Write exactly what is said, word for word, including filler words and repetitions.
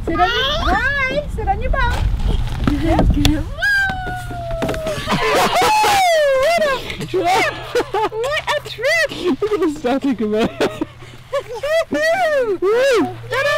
Sit on your, hi, sit on your bum. Good, good. What a trip! What a trip! Look at the static of it. Woo! Ta-da!